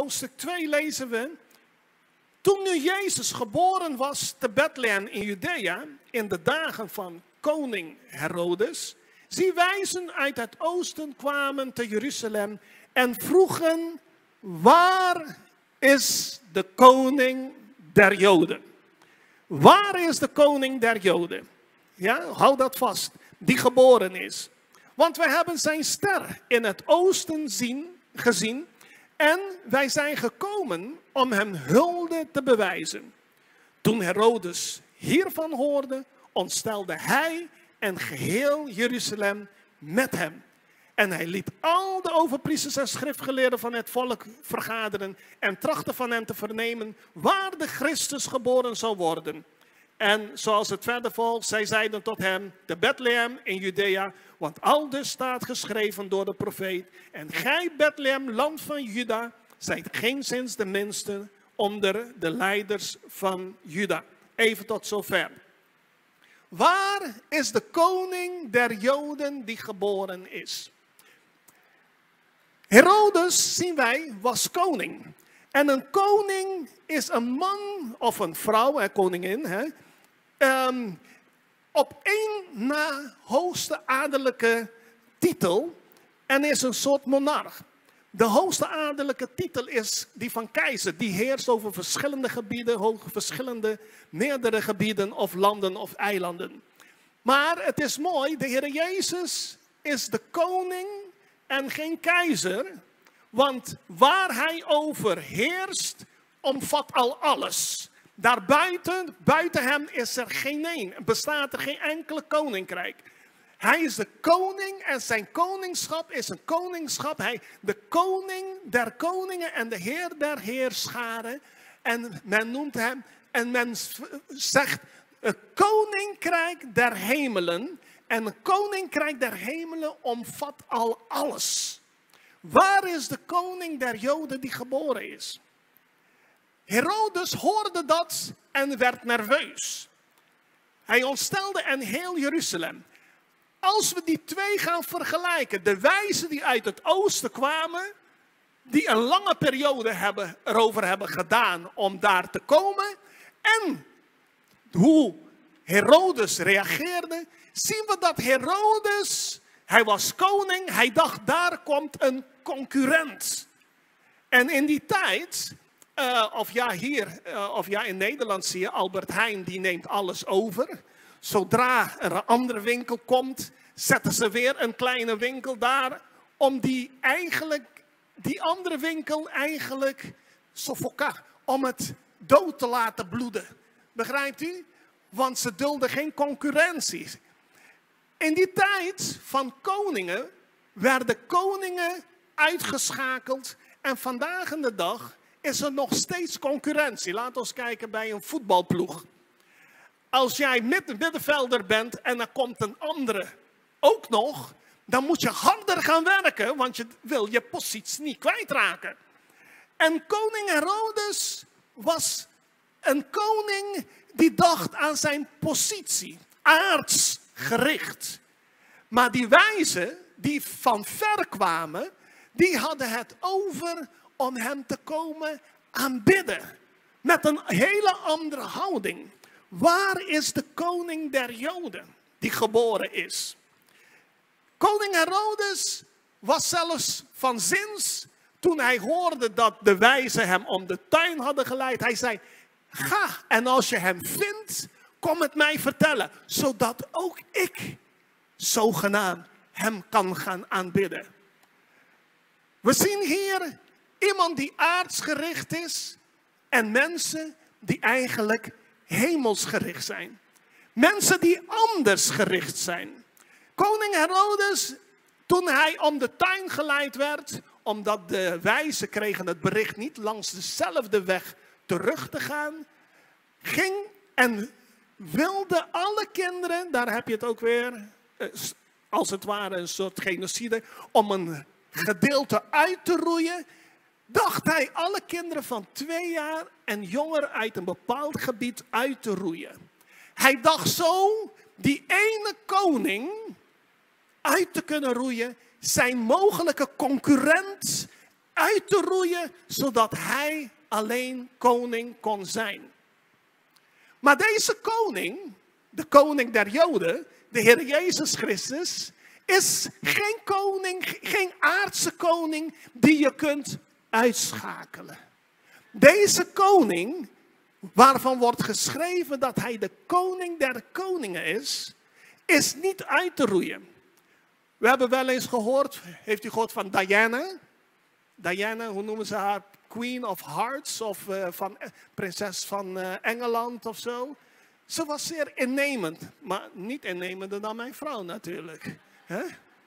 hoofdstuk 2 lezen we. Toen nu Jezus geboren was te Bethlehem in Judea, in de dagen van koning Herodes, zie wijzen uit het oosten kwamen te Jeruzalem en vroegen, waar is de koning der Joden? Waar is de koning der Joden? Ja, hou dat vast, die geboren is. Want wij hebben zijn ster in het oosten gezien en wij zijn gekomen om hem hulde te bewijzen. Toen Herodes hiervan hoorde, ontstelde hij en geheel Jeruzalem met hem. En hij liet al de overpriesters en schriftgeleerden van het volk vergaderen en trachtte van hen te vernemen waar de Christus geboren zou worden. En zoals het verder volgt, zij zeiden tot hem, te Bethlehem in Judea, want aldus staat geschreven door de profeet. En gij, Bethlehem, land van Juda, zijt geenszins de minste onder de leiders van Juda. Even tot zover. Waar is de koning der Joden die geboren is? Herodes, zien wij, was koning. En een koning is een man of een vrouw, koningin, op één na hoogste adellijke titel en is een soort monarch. De hoogste adellijke titel is die van keizer. Die heerst over verschillende gebieden, meerdere gebieden of landen of eilanden. Maar het is mooi, de Heer Jezus is de koning en geen keizer. Want waar hij over heerst, omvat al alles. Daarbuiten, buiten hem is er geen één. Bestaat er geen enkele koninkrijk. Hij is de koning en zijn koningschap is een koningschap. Hij, de koning der koningen en de heer der heerscharen. En men noemt hem, en men zegt, het koninkrijk der hemelen. En het koninkrijk der hemelen omvat al alles. Waar is de koning der Joden die geboren is? Herodes hoorde dat en werd nerveus. Hij ontstelde en heel Jeruzalem. Als we die twee gaan vergelijken, de wijzen die uit het oosten kwamen, die een lange periode erover hebben gedaan om daar te komen, en hoe Herodes reageerde, zien we dat Herodes, hij was koning, hij dacht daar komt een concurrent. En in die tijd, of in Nederland zie je Albert Heijn, die neemt alles over. Zodra er een andere winkel komt, zetten ze weer een kleine winkel daar, om die andere winkel eigenlijk om het dood te laten bloeden. Begrijpt u? Want ze dulden geen concurrentie. In die tijd van koningen werden koningen uitgeschakeld en vandaag in de dag is er nog steeds concurrentie. Laten we kijken bij een voetbalploeg. Als jij middenvelder bent en er komt een andere ook nog, dan moet je harder gaan werken, want je wil je positie niet kwijtraken. En koning Herodes was een koning die dacht aan zijn positie, aardsgericht. Maar die wijzen die van ver kwamen, die hadden het over om hem te komen aanbidden. Met een hele andere houding. Waar is de koning der Joden die geboren is? Koning Herodes was zelfs van zins toen hij hoorde dat de wijzen hem om de tuin hadden geleid. Hij zei, ga en als je hem vindt, kom het mij vertellen. Zodat ook ik zogenaamd hem kan gaan aanbidden. We zien hier iemand die aardsgericht is en mensen die eigenlijk hemelsgericht zijn. Mensen die anders gericht zijn. Koning Herodes, toen hij om de tuin geleid werd, omdat de wijzen kregen het bericht niet langs dezelfde weg terug te gaan, ging en wilde alle kinderen, daar heb je het ook weer, als het ware een soort genocide, om een gedeelte uit te roeien, dacht hij alle kinderen van 2 jaar en jonger uit een bepaald gebied uit te roeien. Hij dacht zo die ene koning uit te kunnen roeien, zijn mogelijke concurrent uit te roeien, zodat hij alleen koning kon zijn. Maar deze koning, de koning der Joden, de Heer Jezus Christus, is geen koning, geen aardse koning die je kunt uitschakelen. Deze koning, waarvan wordt geschreven dat hij de koning der koningen is niet uit te roeien. We hebben wel eens gehoord, heeft u gehoord van Diana? Diana, hoe noemen ze haar? Queen of Hearts of prinses van Engeland of zo. Ze was zeer innemend, maar niet innemender dan mijn vrouw natuurlijk. Hè?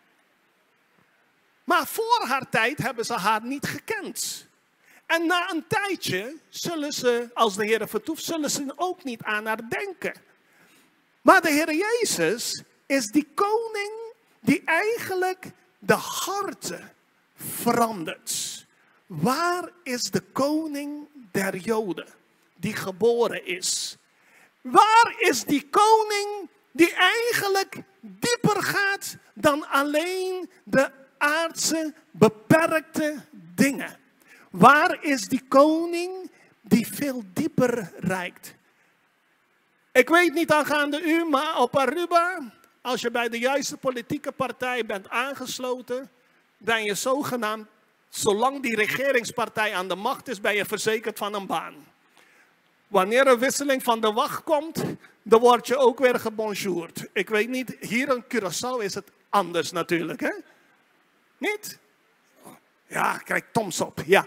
Maar voor haar tijd hebben ze haar niet gekend. En na een tijdje zullen ze, als de Heer vertoeft, zullen ze ook niet aan haar denken. Maar de Heer Jezus is die koning die eigenlijk de harten verandert. Waar is de koning der Joden die geboren is? Waar is die koning die eigenlijk dieper gaat dan alleen de aardse beperkte dingen? Waar is die koning die veel dieper reikt? Ik weet niet aangaande u, maar op Aruba, als je bij de juiste politieke partij bent aangesloten, ben je zogenaamd, zolang die regeringspartij aan de macht is, ben je verzekerd van een baan. Wanneer een wisseling van de wacht komt, dan word je ook weer gebonjourd. Ik weet niet, hier in Curaçao is het anders natuurlijk, hè? Niet? Ja, kijk, Toms op, ja.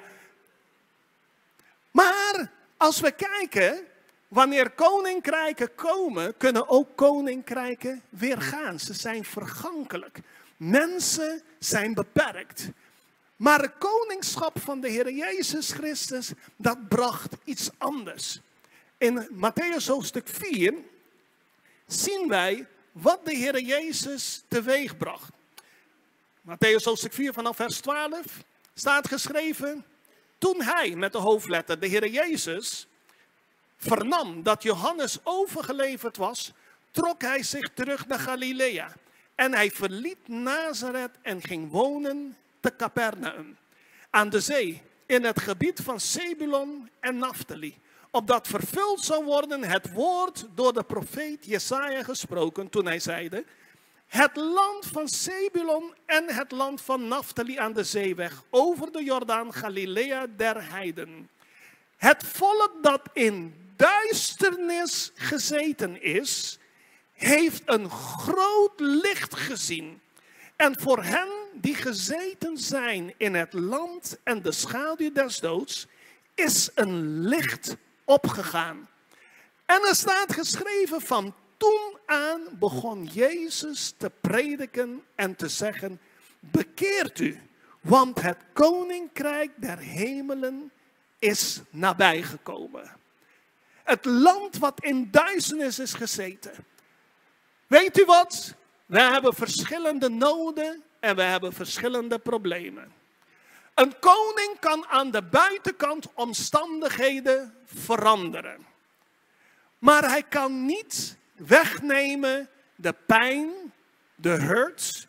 Maar als we kijken, wanneer koninkrijken komen, kunnen ook koninkrijken weer gaan. Ze zijn vergankelijk. Mensen zijn beperkt. Maar het koningschap van de Heer Jezus Christus, dat bracht iets anders. In Mattheüs hoofdstuk 4 zien wij wat de Heer Jezus teweeg bracht. Mattheüs hoofdstuk 4 vanaf vers 12 staat geschreven: toen hij, met de hoofdletter, de Heer Jezus, vernam dat Johannes overgeleverd was, trok hij zich terug naar Galilea. En hij verliet Nazareth en ging wonen te Capernaum, aan de zee, in het gebied van Zebulon en Naphtali. Opdat vervuld zou worden het woord door de profeet Jesaja gesproken, toen hij zeide: het land van Zebulon en het land van Naphtali aan de zeeweg, over de Jordaan, Galilea der heiden. Het volk dat in duisternis gezeten is, heeft een groot licht gezien. En voor hen die gezeten zijn in het land en de schaduw des doods, is een licht opgegaan. En er staat geschreven: van toen aan begon Jezus te prediken en te zeggen: bekeert u, want het koninkrijk der hemelen is nabijgekomen. Het land wat in duisternis is gezeten. Weet u wat? We hebben verschillende noden en we hebben verschillende problemen. Een koning kan aan de buitenkant omstandigheden veranderen. Maar hij kan niet wegnemen de pijn, de hurt,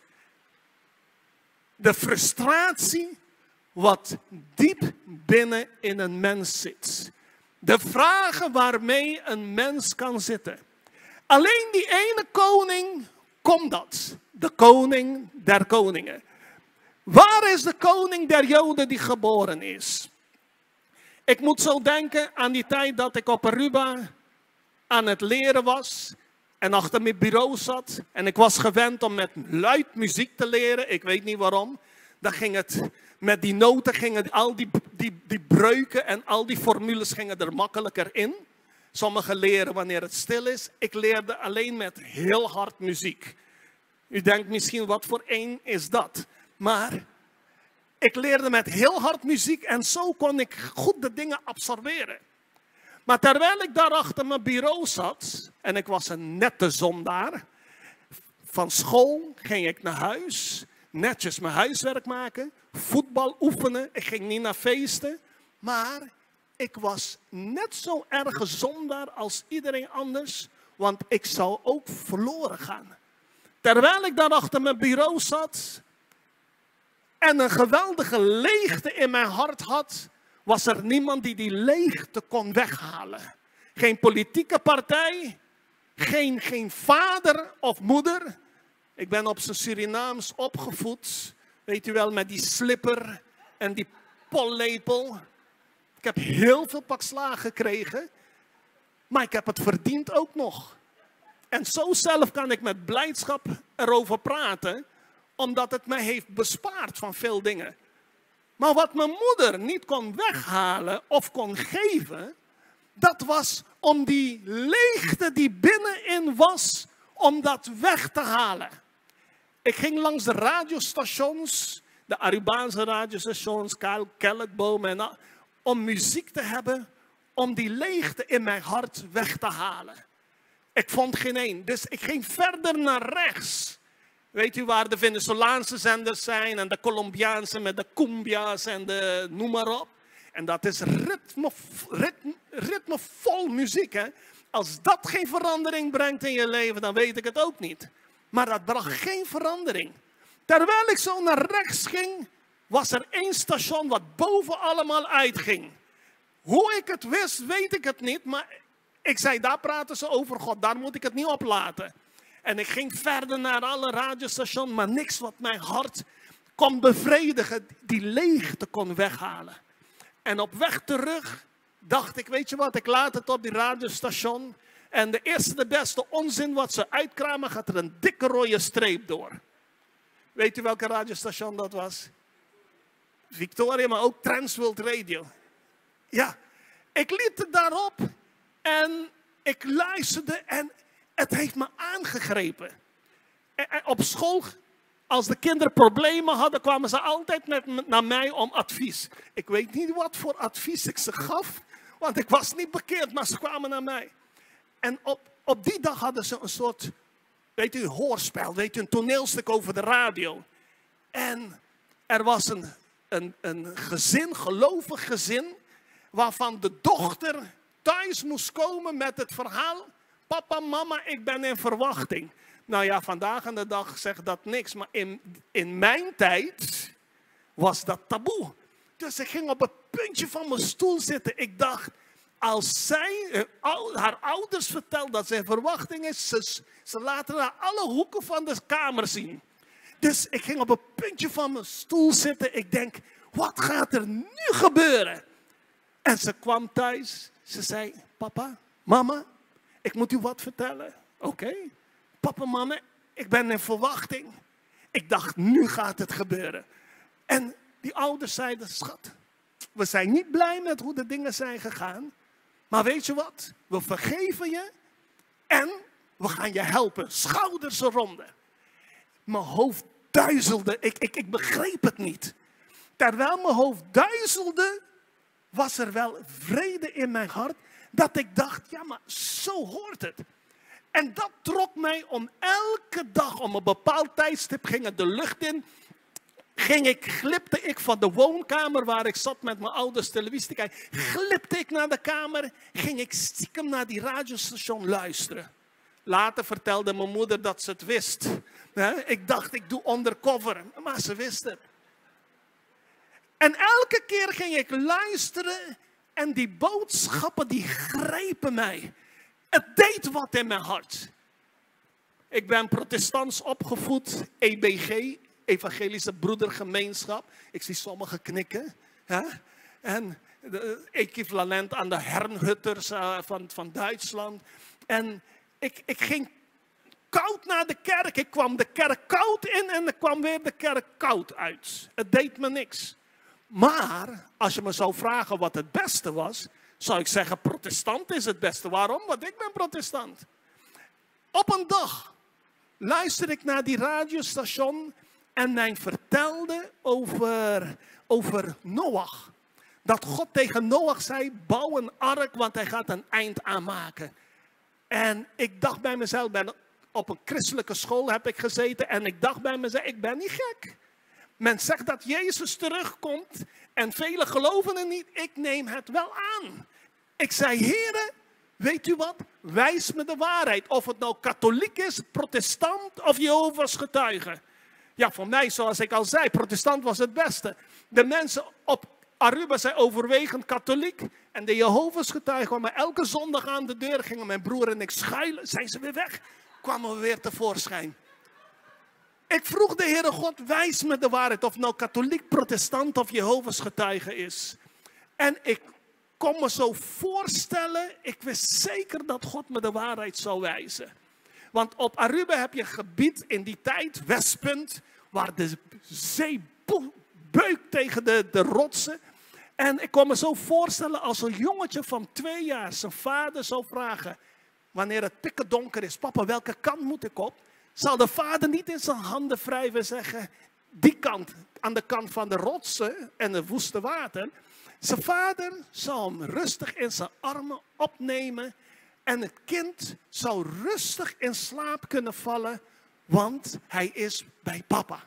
de frustratie wat diep binnen in een mens zit. De vragen waarmee een mens kan zitten. Alleen die ene koning kon dat. De koning der koningen. Waar is de koning der Joden die geboren is? Ik moet zo denken aan die tijd dat ik op Aruba aan het leren was. En achter mijn bureau zat. En ik was gewend om met luid muziek te leren. Ik weet niet waarom. Dan ging het, met die noten gingen al die breuken en al die formules gingen er makkelijker in. Sommigen leren wanneer het stil is. Ik leerde alleen met heel hard muziek. U denkt misschien, wat voor één is dat? Maar ik leerde met heel hard muziek en zo kon ik goed de dingen absorberen. Maar terwijl ik daar achter mijn bureau zat, en ik was een nette zondaar, van school ging ik naar huis, netjes mijn huiswerk maken, voetbal oefenen, ik ging niet naar feesten, maar ik was net zo erg zondaar als iedereen anders, want ik zou ook verloren gaan. Terwijl ik daar achter mijn bureau zat en een geweldige leegte in mijn hart had, was er niemand die die leegte kon weghalen. Geen politieke partij, geen vader of moeder. Ik ben op zijn Surinaams opgevoed, weet u wel, met die slipper en die pollepel. Ik heb heel veel pak slaag gekregen, maar ik heb het verdiend ook nog. En zo zelf kan ik met blijdschap erover praten, omdat het mij heeft bespaard van veel dingen. Maar wat mijn moeder niet kon weghalen of kon geven, dat was om die leegte die binnenin was, om dat weg te halen. Ik ging langs de radiostations, de Arubaanse radiostations, Kelkboom en al, om muziek te hebben, om die leegte in mijn hart weg te halen. Ik vond geen één, dus ik ging verder naar rechts. Weet u waar de Venezolaanse zenders zijn en de Colombiaanse met de cumbia's en de noem maar op. En dat is ritmevol muziek. Hè? Als dat geen verandering brengt in je leven, dan weet ik het ook niet. Maar dat bracht geen verandering. Terwijl ik zo naar rechts ging, was er één station wat boven allemaal uitging. Hoe ik het wist, weet ik het niet. Maar ik zei, daar praten ze over God, daar moet ik het niet op laten. En ik ging verder naar alle radiostations, maar niks wat mijn hart kon bevredigen, die leegte kon weghalen. En op weg terug dacht ik, weet je wat, ik laat het op die radiostation. En de eerste, de beste onzin wat ze uitkramen, gaat er een dikke rode streep door. Weet u welke radiostation dat was? Victoria, maar ook Transworld Radio. Ja, ik liet het daarop en ik luisterde en het heeft me aangegrepen. Op school, als de kinderen problemen hadden, kwamen ze altijd naar mij om advies. Ik weet niet wat voor advies ik ze gaf, want ik was niet bekeerd, maar ze kwamen naar mij. En op die dag hadden ze een soort, weet u, hoorspel, weet u, een toneelstuk over de radio. En er was een gezin, gelovig gezin, waarvan de dochter thuis moest komen met het verhaal: papa, mama, ik ben in verwachting. Nou ja, vandaag aan de dag zegt dat niks, maar in mijn tijd was dat taboe. Dus ik ging op het puntje van mijn stoel zitten. Ik dacht, als zij haar ouders vertelt dat ze in verwachting is, ze laten haar alle hoeken van de kamer zien. Dus ik ging op het puntje van mijn stoel zitten. Ik denk, wat gaat er nu gebeuren? En ze kwam thuis. Ze zei, papa, mama, ik moet u wat vertellen. Oké. Papa, mama, ik ben in verwachting. Ik dacht, nu gaat het gebeuren. En die ouders zeiden, schat, we zijn niet blij met hoe de dingen zijn gegaan. Maar weet je wat? We vergeven je en we gaan je helpen. Schouders eronder. Mijn hoofd duizelde. Ik begreep het niet. Terwijl mijn hoofd duizelde, was er wel vrede in mijn hart. Dat ik dacht, ja, maar zo hoort het. En dat trok mij om elke dag, om een bepaald tijdstip ging het de lucht in. Glipte ik van de woonkamer waar ik zat met mijn ouders televisie te kijken. Glipte ik naar de kamer, ging ik stiekem naar die radiostation luisteren. Later vertelde mijn moeder dat ze het wist. Ik dacht, ik doe undercover, maar ze wist het. En elke keer ging ik luisteren en die boodschappen die grepen mij. Het deed wat in mijn hart. Ik ben protestants opgevoed, EBG, Evangelische Broedergemeenschap. Ik zie sommigen knikken. Hè? En equivalent aan de Herrnhutters van Duitsland. En ik ging koud naar de kerk. Ik kwam de kerk koud in en ik kwam weer de kerk koud uit. Het deed me niks. Maar als je me zou vragen wat het beste was, zou ik zeggen protestant is het beste. Waarom? Want ik ben protestant. Op een dag luisterde ik naar die radiostation en mij vertelde over Noach. Dat God tegen Noach zei, bouw een ark, want hij gaat een eind aanmaken. En ik dacht bij mezelf, op een christelijke school heb ik gezeten en ik dacht bij mezelf, ik ben niet gek. Men zegt dat Jezus terugkomt en velen geloven er niet. Ik neem het wel aan. Ik zei, Heere, weet u wat? Wijs me de waarheid. Of het nou katholiek is, protestant of Jehovah's getuige. Ja, voor mij, zoals ik al zei, protestant was het beste. De mensen op Aruba zijn overwegend katholiek. En de Jehovah's getuigen kwamen elke zondag aan de deur. Gingen mijn broer en ik schuilen. Zijn ze weer weg? Kwamen we weer tevoorschijn. Ik vroeg de Heere God, wijs me de waarheid. Of nou katholiek, protestant of Jehovah's getuige is. En ik kon me zo voorstellen. Ik wist zeker dat God me de waarheid zou wijzen. Want op Aruba heb je een gebied in die tijd, Westpunt, waar de zee beukt tegen de rotsen. En ik kon me zo voorstellen als een jongetje van 2 jaar zijn vader zou vragen, wanneer het pikken donker is, papa, welke kant moet ik op? Zal de vader niet in zijn handen wrijven en zeggen, die kant, aan de kant van de rotsen en het woeste water. Zijn vader zou hem rustig in zijn armen opnemen. En het kind zou rustig in slaap kunnen vallen, want hij is bij papa.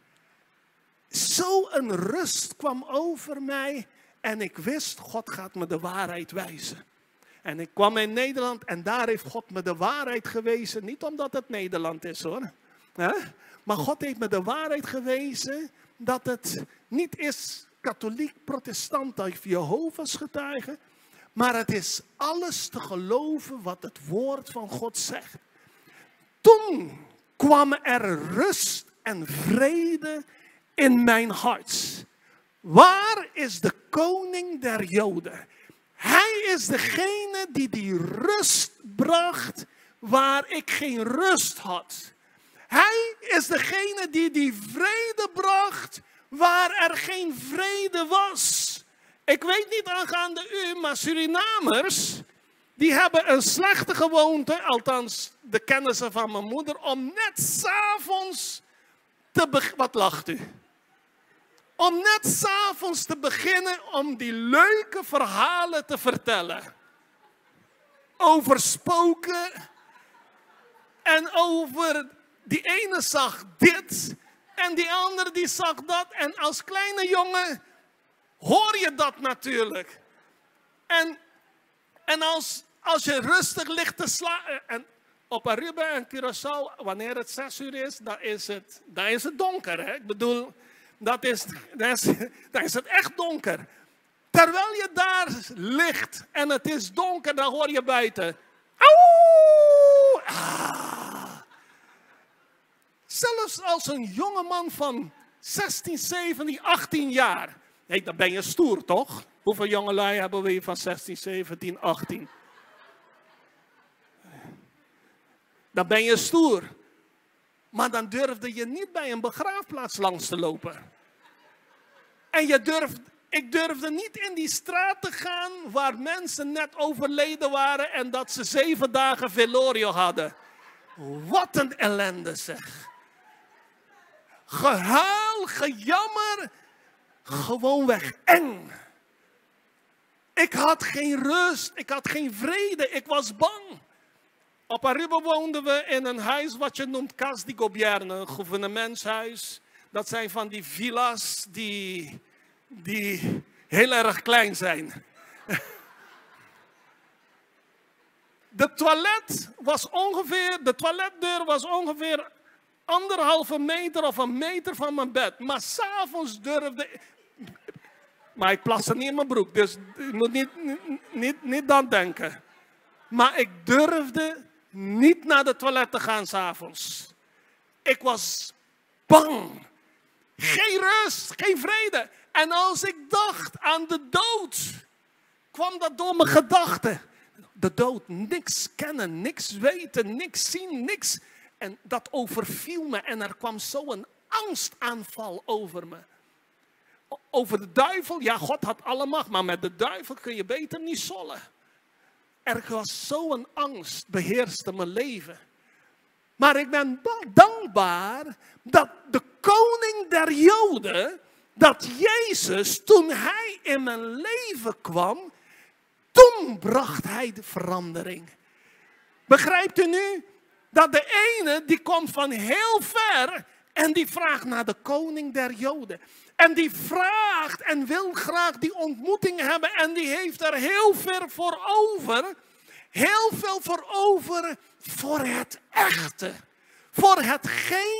Zo'n rust kwam over mij en ik wist, God gaat me de waarheid wijzen. En ik kwam in Nederland en daar heeft God me de waarheid gewezen. Niet omdat het Nederland is hoor. Maar God heeft me de waarheid gewezen dat het niet is katholiek, protestant of Jehovah's getuigen. Maar het is alles te geloven wat het woord van God zegt. Toen kwam er rust en vrede in mijn hart. Waar is de koning der Joden? Hij is degene die rust bracht waar ik geen rust had. Hij is degene die vrede bracht waar er geen vrede was. Ik weet niet aangaande u, maar Surinamers, die hebben een slechte gewoonte, althans de kennissen van mijn moeder, om net 's avonds te beginnen. Wat lacht u? Om net 's avonds te beginnen om die leuke verhalen te vertellen. Over spoken en over die ene zag dit en die andere die zag dat. En als kleine jongen hoor je dat natuurlijk. En als je rustig ligt te slapen. En op Aruba en Curaçao, wanneer het 6 uur is, dan is het donker. Hè? Ik bedoel, dan is het echt donker. Terwijl je daar ligt en het is donker, dan hoor je buiten. Auw! Ah. Zelfs als een jongeman van 16, 17, 18 jaar. Nee, dan ben je stoer, toch? Hoeveel jongelui hebben we hier van 16, 17, 18? Dan ben je stoer. Maar dan durfde je niet bij een begraafplaats langs te lopen. En ik durfde niet in die straat te gaan waar mensen net overleden waren en dat ze 7 dagen velorio hadden. Wat een ellende zeg. Gehuil, gejammer. Gewoonweg eng. Ik had geen rust, ik had geen vrede, ik was bang. Op Aruba woonden we in een huis wat je noemt Casa di Gobyerno, een gouvernementshuis. Dat zijn van die villa's die heel erg klein zijn. De toiletdeur was ongeveer 1,5 meter of 1 meter van mijn bed. Maar 's avonds durfde ik. Maar ik plaste niet in mijn broek, dus je moet niet dan denken. Maar ik durfde niet naar de toilet te gaan 's avonds. Ik was bang. Geen rust, geen vrede. En als ik dacht aan de dood, kwam dat door mijn gedachten. De dood, niks kennen, niks weten, niks zien, niks. En dat overviel me en er kwam zo'n angstaanval over me. Over de duivel, ja, God had alle macht, maar met de duivel kun je beter niet zollen. Er was zo'n angst, beheerste mijn leven. Maar ik ben dankbaar dat de koning der Joden, dat Jezus, toen hij in mijn leven kwam, toen bracht hij de verandering. Begrijpt u nu? Dat de ene, die komt van heel ver en die vraagt naar de koning der Joden. En die vraagt en wil graag die ontmoeting hebben en die heeft er heel veel voor over. Heel veel voor over voor het echte. Voor hetgeen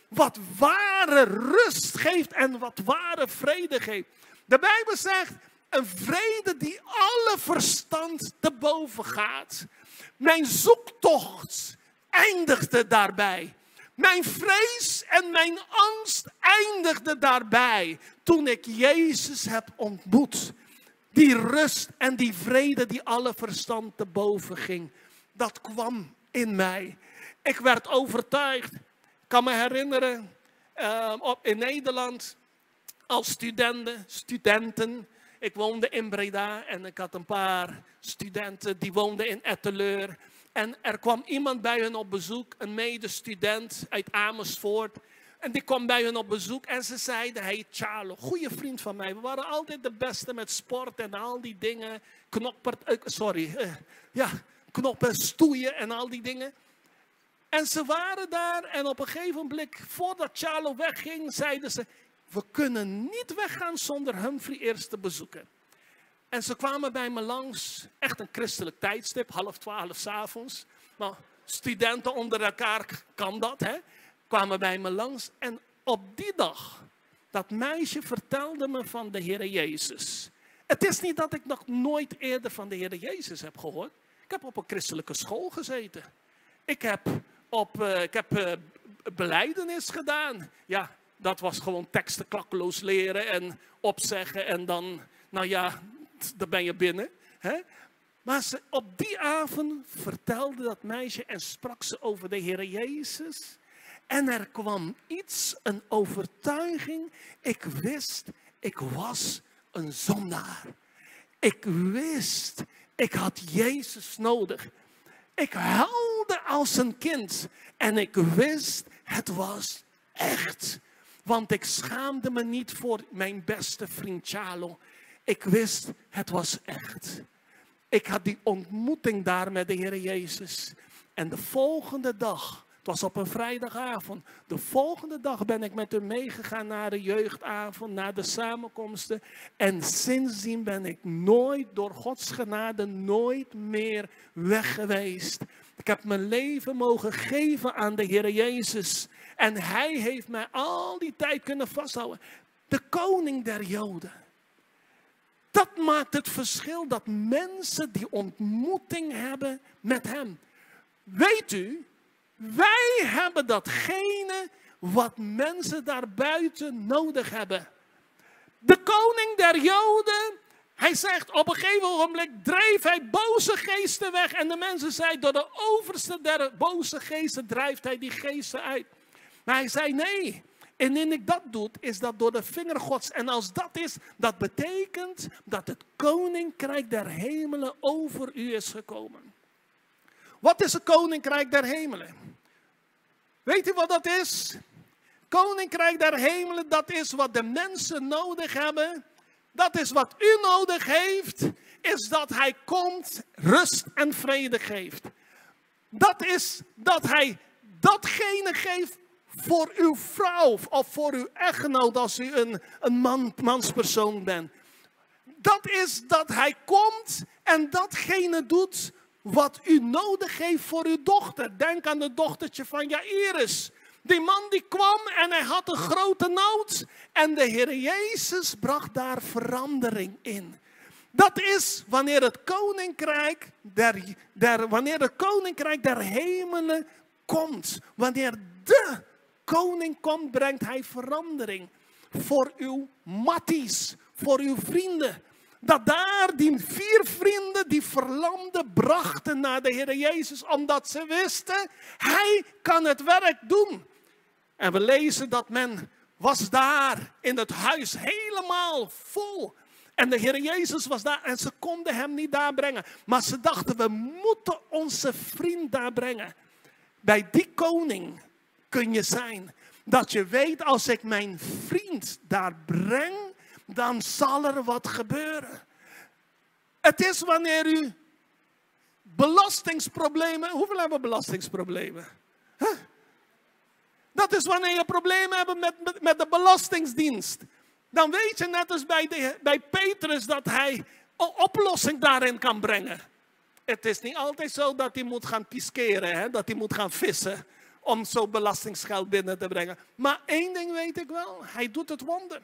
wat ware rust geeft en wat ware vrede geeft. De Bijbel zegt, een vrede die alle verstand te boven gaat. Mijn zoektocht eindigde daarbij. Mijn vrees en mijn angst eindigde daarbij toen ik Jezus heb ontmoet. Die rust en die vrede die alle verstand te boven ging, dat kwam in mij. Ik werd overtuigd. Ik kan me herinneren, in Nederland, als studenten. Ik woonde in Breda en ik had een paar studenten die woonden in Etteleur. En er kwam iemand bij hun op bezoek, een medestudent uit Amersfoort. En die kwam bij hun op bezoek en ze zeiden, hey Charlo, goede vriend van mij. We waren altijd de beste met sport en al die dingen. Knoppen, stoeien en al die dingen. En ze waren daar en op een gegeven blik, voordat Charlo wegging, zeiden ze, we kunnen niet weggaan zonder Humphrey eerst te bezoeken. En ze kwamen bij me langs, echt een christelijk tijdstip, 11:30 s'avonds. Nou, studenten onder elkaar kan dat, hè. Kwamen bij me langs en op die dag, dat meisje vertelde me van de Heer Jezus. Het is niet dat ik nog nooit eerder van de Heer Jezus heb gehoord. Ik heb op een christelijke school gezeten. Ik heb belijdenis gedaan. Ja, dat was gewoon teksten klakkeloos leren en opzeggen en dan, nou ja, dan ben je binnen. Hè? Maar op die avond vertelde dat meisje en sprak ze over de Heer Jezus. En er kwam iets, een overtuiging. Ik wist, ik was een zondaar. Ik wist, ik had Jezus nodig. Ik huilde als een kind. En ik wist, het was echt. Want ik schaamde me niet voor mijn beste vriend Charlo. Ik wist, het was echt. Ik had die ontmoeting daar met de Heer Jezus. En de volgende dag, het was op een vrijdagavond. De volgende dag ben ik met hem meegegaan naar de jeugdavond, naar de samenkomsten. En sindsdien ben ik nooit, door Gods genade, nooit meer weg geweest. Ik heb mijn leven mogen geven aan de Heer Jezus. En Hij heeft mij al die tijd kunnen vasthouden. De koning der Joden. Dat maakt het verschil dat mensen die ontmoeting hebben met Hem. Weet u, wij hebben datgene wat mensen daarbuiten nodig hebben. De koning der Joden, hij zegt op een gegeven ogenblik dreef hij boze geesten weg. En de mensen zeiden, door de overste der boze geesten drijft hij die geesten uit. Maar hij zei nee. En indien ik dat doe, is dat door de vinger Gods. En als dat is, dat betekent dat het koninkrijk der hemelen over u is gekomen. Wat is het koninkrijk der hemelen? Weet u wat dat is? Koninkrijk der hemelen, dat is wat de mensen nodig hebben. Dat is wat u nodig heeft, is dat Hij komt, rust en vrede geeft. Dat is dat Hij datgene geeft voor uw vrouw of voor uw echtgenoot als u een manspersoon bent. Dat is dat Hij komt en datgene doet wat u nodig heeft voor uw dochter. Denk aan het dochtertje van Jairus. Die man die kwam en hij had een grote nood. En de Heer Jezus bracht daar verandering in. Dat is wanneer het koninkrijk der hemelen komt. Wanneer de koning komt, brengt hij verandering. Voor uw matties, voor uw vrienden. Dat daar die 4 vrienden die verlamden brachten naar de Heer Jezus. Omdat ze wisten, Hij kan het werk doen. En we lezen dat men was daar in het huis helemaal vol. En de Heer Jezus was daar en ze konden Hem niet daar brengen. Maar ze dachten, we moeten onze vriend daar brengen. Bij die koning kun je zijn. Dat je weet, als ik mijn vriend daar breng, dan zal er wat gebeuren. Het is wanneer u belastingsproblemen... Hoeveel hebben belastingsproblemen? Huh? Dat is wanneer je problemen hebt met de Belastingdienst. Dan weet je net als bij Petrus dat hij een oplossing daarin kan brengen. Het is niet altijd zo dat hij moet gaan piskeren, hè? Dat hij moet gaan vissen. om zo belastingsgeld binnen te brengen. Maar één ding weet ik wel, hij doet het wonder.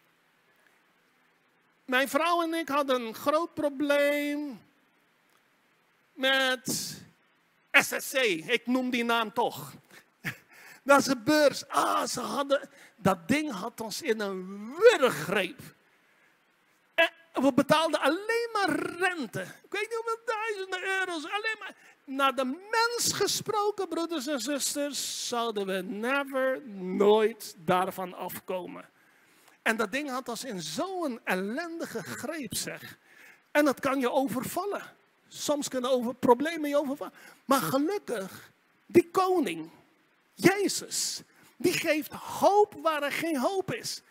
Mijn vrouw en ik hadden een groot probleem met SSC. Ik noem die naam toch. Dat is een beurs. Dat ding had ons in een wurggreep. We betaalden alleen maar rente. Ik weet niet hoeveel duizenden euro's. Alleen maar. Naar de mens gesproken, broeders en zusters, zouden we nooit daarvan afkomen. En dat ding had ons in zo'n ellendige greep, zeg. En dat kan je overvallen. Soms kunnen problemen je overvallen. Maar gelukkig, die koning, Jezus, die geeft hoop waar er geen hoop is.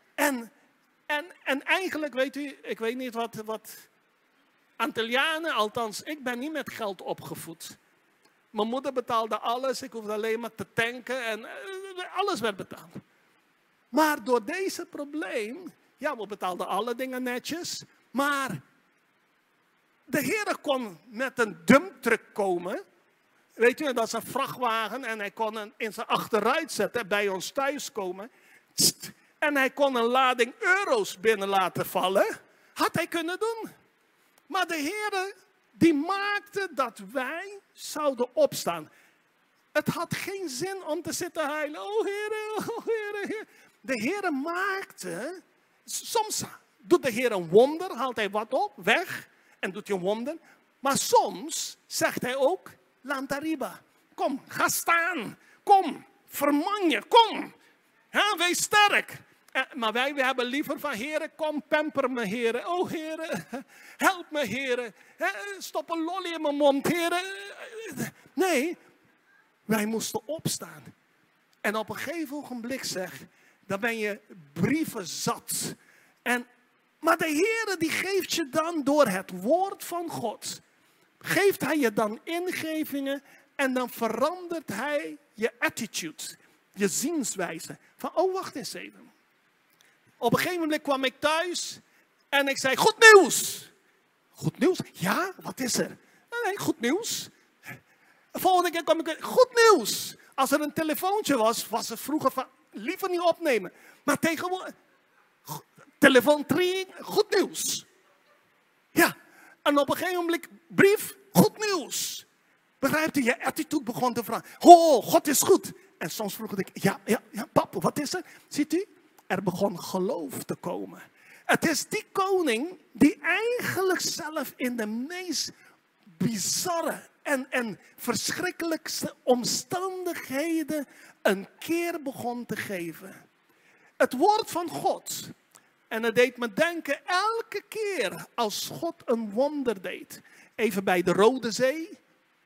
En eigenlijk, weet u, ik weet niet wat Antillianen, althans, ik ben niet met geld opgevoed. Mijn moeder betaalde alles, ik hoefde alleen maar te tanken en alles werd betaald. Maar door deze probleem, ja, we betaalden alle dingen netjes, maar de Heer kon met een dumptruck komen. Weet u, dat is een vrachtwagen en hij kon hem in zijn achteruit zetten, bij ons thuis komen. En hij kon een lading euro's binnen laten vallen. Had hij kunnen doen. Maar de Heer, die maakte dat wij zouden opstaan. Het had geen zin om te zitten huilen. Oh Heer. De Heer maakte, soms doet de Heer een wonder, haalt hij wat op, weg en doet hij een wonder. Maar soms zegt hij ook, Lantariba, kom, ga staan, kom, verman je, kom, wees sterk. Maar wij hebben liever van, Heer, kom, pamper me, Heer. Oh Heer, help me, Heer. Stop een lolly in mijn mond, Heer. Nee, wij moesten opstaan. En op een gegeven ogenblik zeg, dan ben je brieven zat. Maar de Heer die geeft je dan door het woord van God. Geeft hij je dan ingevingen en dan verandert hij je attitude. Je zienswijze. Van, oh wacht eens even. Op een gegeven moment kwam ik thuis en ik zei, goed nieuws. Goed nieuws? Ja, wat is er? Nee, goed nieuws. De volgende keer kwam ik, goed nieuws. Als er een telefoontje was het vroeger van, liever niet opnemen. Maar tegenwoordig, telefoon 3, goed nieuws. Ja, en op een gegeven moment, brief, goed nieuws. Begrijpt u, je attitude begon te vragen. Oh, God is goed. En soms vroeg ik, ja, pap, wat is er? Ziet u? Er begon geloof te komen. Het is die koning die eigenlijk zelf in de meest bizarre en verschrikkelijkste omstandigheden een keer begon te geven. Het woord van God. En het deed me denken elke keer als God een wonder deed. Even bij de Rode Zee.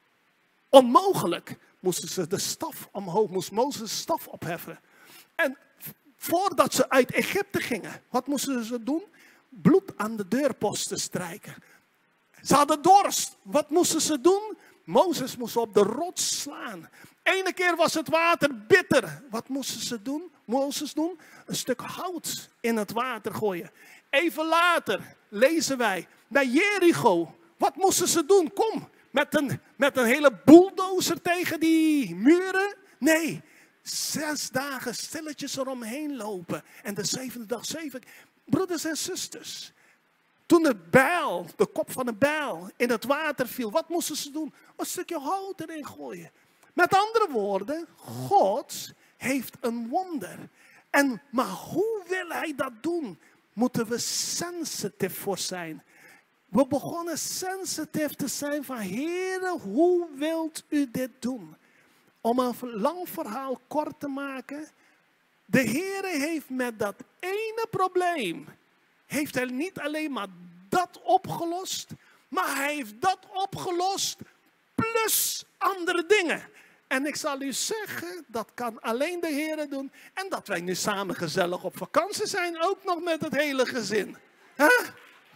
Onmogelijk moesten ze de staf omhoog, moest Mozes de staf opheffen. En voordat ze uit Egypte gingen, wat moesten ze doen? Bloed aan de deurposten strijken. Ze hadden dorst. Wat moesten ze doen? Mozes moest op de rots slaan. Ene keer was het water bitter. Wat moesten ze doen? Mozes doen? Een stuk hout in het water gooien. Even later lezen wij bij Jericho. Wat moesten ze doen? Kom, met een hele bulldozer tegen die muren? Nee, 6 dagen stilletjes eromheen lopen. En de 7e dag 7. Broeders en zusters. Toen de kop van de bijl in het water viel, wat moesten ze doen? Een stukje hout erin gooien. Met andere woorden, God heeft een wonder. Maar hoe wil hij dat doen? Moeten we sensitief voor zijn. We begonnen sensitief te zijn van, Heere, hoe wilt u dit doen? Om een lang verhaal kort te maken. De Heere heeft met dat ene probleem, heeft hij niet alleen maar dat opgelost, maar hij heeft dat opgelost plus andere dingen. En ik zal u zeggen, dat kan alleen de Heere doen. En dat wij nu samen gezellig op vakantie zijn, ook nog met het hele gezin. Huh?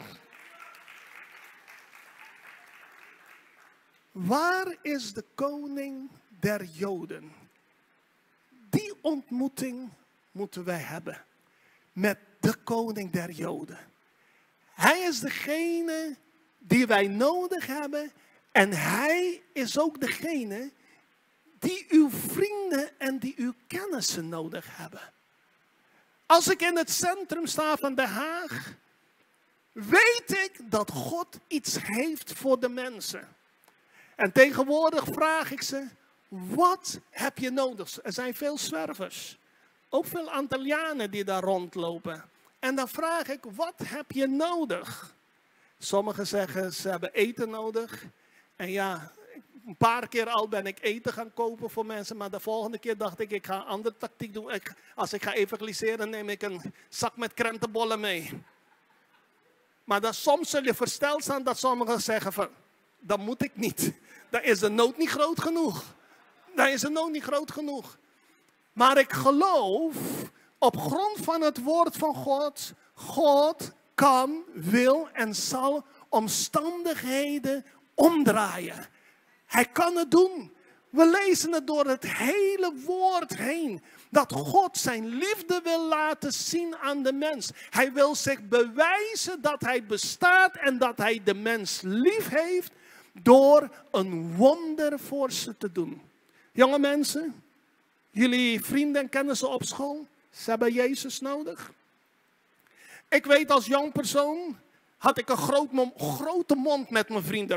Waar is de koning der Joden? Die ontmoeting moeten wij hebben met de koning der Joden. Hij is degene die wij nodig hebben en hij is ook degene die uw vrienden en die uw kennissen nodig hebben. Als ik in het centrum sta van Den Haag, weet ik dat God iets heeft voor de mensen. En tegenwoordig vraag ik ze, wat heb je nodig? Er zijn veel zwervers. Ook veel Antillianen die daar rondlopen. En dan vraag ik, wat heb je nodig? Sommigen zeggen, ze hebben eten nodig. En ja, een paar keer al ben ik eten gaan kopen voor mensen. Maar de volgende keer dacht ik ga een andere tactiek doen. Als ik ga evangeliseren, neem ik een zak met krentenbollen mee. Maar dan soms zul je versteld staan dat sommigen zeggen van, dat moet ik niet. Dan is de nood niet groot genoeg. Dan is de nood niet groot genoeg. Maar ik geloof op grond van het woord van God. God kan, wil en zal omstandigheden omdraaien. Hij kan het doen. We lezen het door het hele woord heen. Dat God zijn liefde wil laten zien aan de mens. Hij wil zich bewijzen dat hij bestaat en dat hij de mens lief heeft. Door een wonder voor ze te doen. Jonge mensen, jullie vrienden en kennissen op school, ze hebben Jezus nodig. Ik weet als jong persoon, had ik een grote mond met mijn vrienden.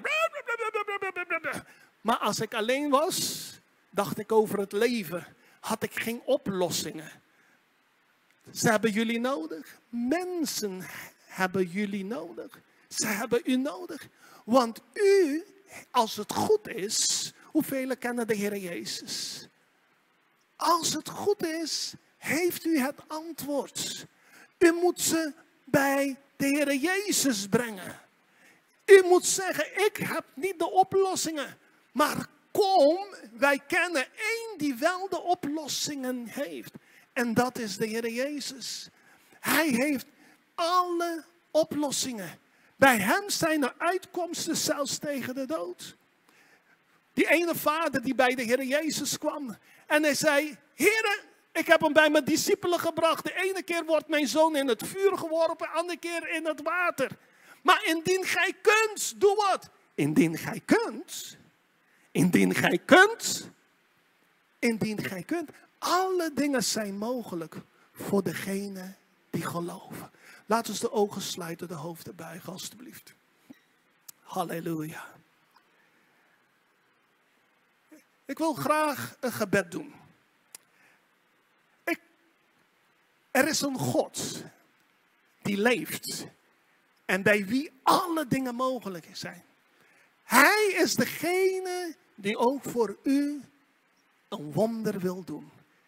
Maar als ik alleen was, dacht ik over het leven. Had ik geen oplossingen. Ze hebben jullie nodig. Mensen hebben jullie nodig. Ze hebben u nodig. Want u, als het goed is, hoeveel kennen de Heer Jezus? Als het goed is, heeft u het antwoord. U moet ze bij de Heer Jezus brengen. U moet zeggen, ik heb niet de oplossingen. Maar kom, wij kennen één die wel de oplossingen heeft. En dat is de Heer Jezus. Hij heeft alle oplossingen. Bij hem zijn er uitkomsten zelfs tegen de dood. Die ene vader die bij de Heer Jezus kwam. En hij zei, Heere, ik heb hem bij mijn discipelen gebracht. De ene keer wordt mijn zoon in het vuur geworpen, de andere keer in het water. Maar indien gij kunt, doe wat? Indien gij kunt. Indien gij kunt. Indien gij kunt. Alle dingen zijn mogelijk voor degene die geloven. Laten we de ogen sluiten, de hoofden buigen alstublieft. Halleluja. Ik wil graag een gebed doen. Er is een God die leeft en bij wie alle dingen mogelijk zijn. Hij is degene die ook voor u een wonder wil doen.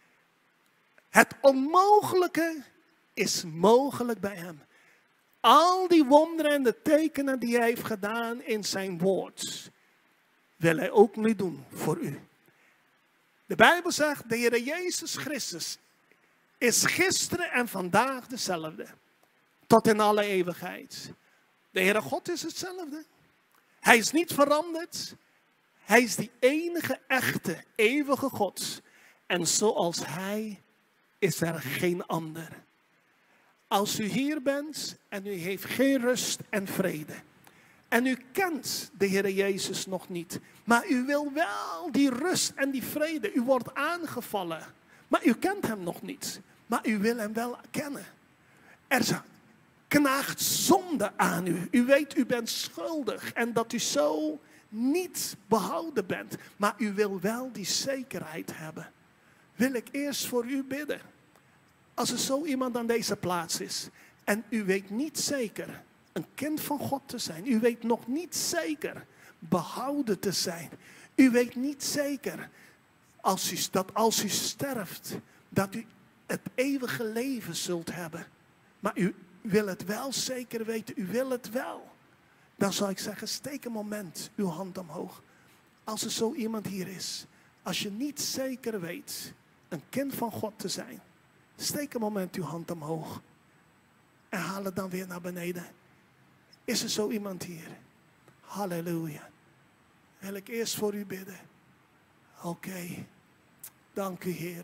Het onmogelijke is mogelijk bij hem. Al die wonderen en de tekenen die hij heeft gedaan in zijn woord, wil hij ook nu doen voor u. De Bijbel zegt, de Heer Jezus Christus is gisteren en vandaag dezelfde. Tot in alle eeuwigheid. De Heere God is hetzelfde. Hij is niet veranderd. Hij is die enige echte, eeuwige God. En zoals Hij is er geen ander. Als u hier bent en u heeft geen rust en vrede. En u kent de Heere Jezus nog niet. Maar u wil wel die rust en die vrede. U wordt aangevallen. Maar u kent hem nog niet. Maar u wil hem wel kennen. Er knaagt zonde aan u. U weet, u bent schuldig. En dat u zo niet behouden bent. Maar u wil wel die zekerheid hebben. Wil ik eerst voor u bidden. Als er zo iemand aan deze plaats is. En u weet niet zeker een kind van God te zijn. U weet nog niet zeker behouden te zijn. U weet niet zeker dat als u sterft, dat u het eeuwige leven zult hebben. Maar u wil het wel zeker weten, u wil het wel. Dan zou ik zeggen, steek een moment uw hand omhoog. Als er zo iemand hier is, als je niet zeker weet een kind van God te zijn, steek een moment uw hand omhoog. En haal het dan weer naar beneden. Is er zo iemand hier? Halleluja. Wil ik eerst voor u bidden. Oké. Dank u, Heer.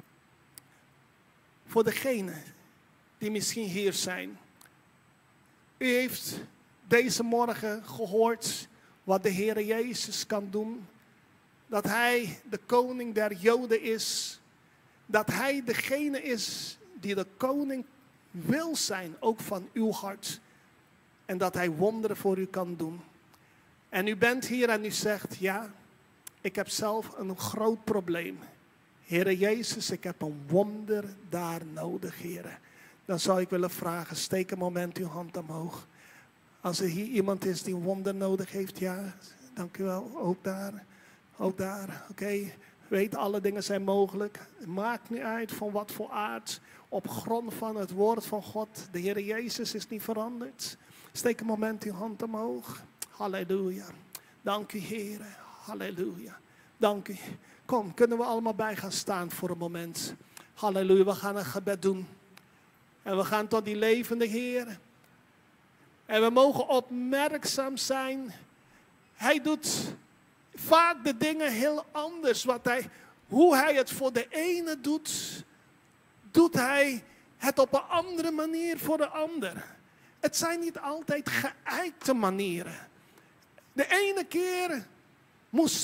Voor degenen die misschien hier zijn. U heeft deze morgen gehoord wat de Heer Jezus kan doen. dat hij de koning der Joden is. Dat hij degene is die de koning wil zijn, ook van uw hart. En dat hij wonderen voor u kan doen. En u bent hier en u zegt, ja, ik heb zelf een groot probleem. Heere Jezus, ik heb een wonder daar nodig, Heere. Dan zou ik willen vragen, steek een moment uw hand omhoog. Als er hier iemand is die een wonder nodig heeft, ja, dank u wel, ook daar, oké. Weet, alle dingen zijn mogelijk. Het maakt niet uit van wat voor aard. Op grond van het woord van God. De Heer Jezus is niet veranderd. Steek een moment uw hand omhoog. Halleluja. Dank u, Heer. Halleluja. Dank u. Kom, kunnen we allemaal bij gaan staan voor een moment. Halleluja, we gaan een gebed doen. En we gaan tot die levende Heer. En we mogen opmerkzaam zijn. Hij doet vaak de dingen heel anders. Hoe hij het voor de ene doet, doet hij het op een andere manier voor de ander. Het zijn niet altijd geëikte manieren. De ene keer moest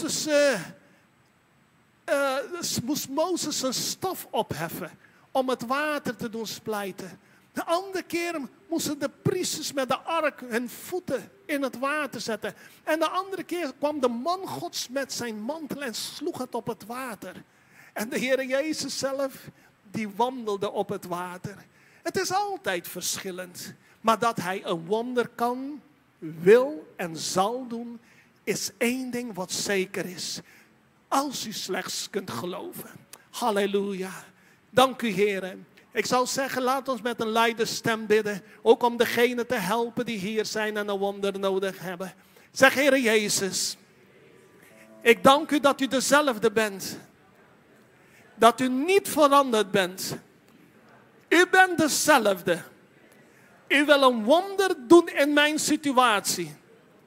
Mozes een staf opheffen om het water te doen splijten. De andere keer moesten de priesters met de ark hun voeten in het water zetten. En de andere keer kwam de man Gods met zijn mantel en sloeg het op het water. En de Heer Jezus zelf, die wandelde op het water. Het is altijd verschillend. Maar dat hij een wonder kan, wil en zal doen, is één ding wat zeker is. Als u slechts kunt geloven. Halleluja. Dank u, Heer. Ik zou zeggen, laat ons met een luide stem bidden. Ook om degenen te helpen die hier zijn en een wonder nodig hebben. Zeg, Heer Jezus. Ik dank u dat u dezelfde bent. Dat u niet veranderd bent. U bent dezelfde. U wil een wonder doen in mijn situatie.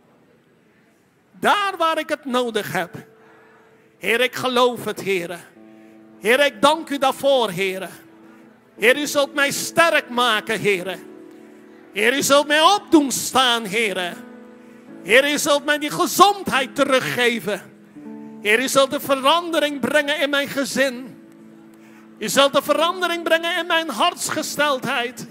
Daar waar ik het nodig heb. Heer, ik geloof het, Heer. Heer, ik dank u daarvoor, Heer. Heer, u zult mij sterk maken, Heer. Heer, u zult mij op doen staan, Heer. Heer, u zult mij die gezondheid teruggeven. Heer, u zult de verandering brengen in mijn gezin. U zult de verandering brengen in mijn hartsgesteldheid.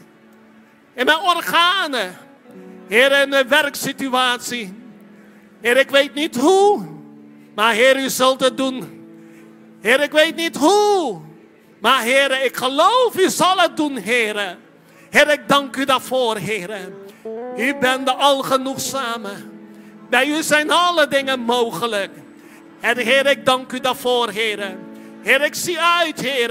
In mijn organen. Heer, in de werksituatie. Heer, ik weet niet hoe. Maar Heer, u zult het doen. Heer, ik weet niet hoe. Maar Heer, ik geloof, u zal het doen, Heer. Heer, ik dank u daarvoor, Heer. U bent de algenoegzame. Bij u zijn alle dingen mogelijk. En Heer, ik dank u daarvoor, Heer. Heer, ik zie uit, Heer.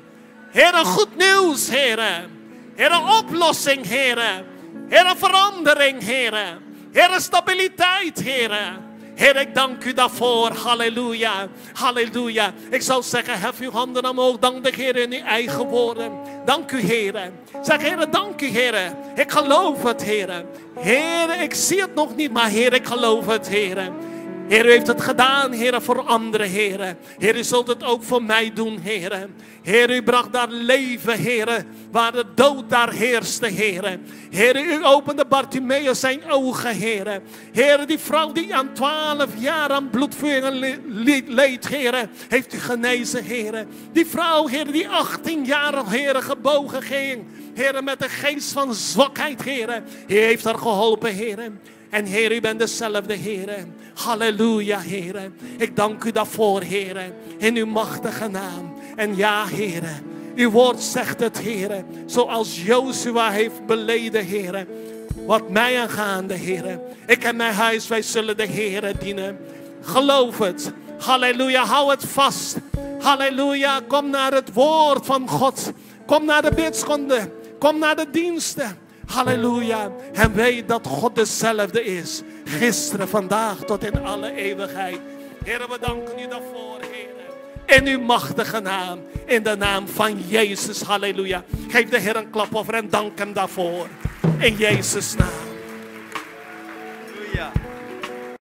Heer, goed nieuws, Heer. Heer, een oplossing, Heer. Heer, een verandering, Heer. Heer, stabiliteit, Heer. Heer, ik dank u daarvoor. Halleluja. Halleluja. Ik zou zeggen, hef uw handen omhoog. Dank de Heer in uw eigen woorden. Dank u, Heer. Zeg, Heer, dank u, Heer. Ik geloof het, Heer. Heer, ik zie het nog niet, maar Heer, ik geloof het, Heer. Heer, u heeft het gedaan, Heer, voor anderen, Heer. Heer, u zult het ook voor mij doen, Heer. Heer, u bracht daar leven, Heer, waar de dood daar heerste, Heer. Heer, u opende Bartimaeus zijn ogen, Heer. Heer, die vrouw die aan 12 jaar aan bloedveuren leed, Heer, heeft u genezen, Heer. Die vrouw, Heer, die 18 jaar al, Heer, gebogen ging. Heer, met de geest van zwakheid, Heer. U heeft haar geholpen, Heer. En Heer, u bent dezelfde, Heer. Halleluja, Heer. Ik dank u daarvoor, Heer. In uw machtige naam. En ja, Heer. Uw woord zegt het, Heer. Zoals Jozua heeft beleden, Heer. Wat mij aangaande, Heer. Ik en mijn huis, wij zullen de Heer dienen. Geloof het. Halleluja, hou het vast. Halleluja, kom naar het woord van God. Kom naar de bidstonden. Kom naar de diensten. Halleluja. En weet dat God dezelfde is. Gisteren, vandaag, tot in alle eeuwigheid. Heer, we danken u daarvoor, Heer. In uw machtige naam. In de naam van Jezus. Halleluja. Geef de Heer een klap over en dank hem daarvoor. In Jezus' naam. Halleluja.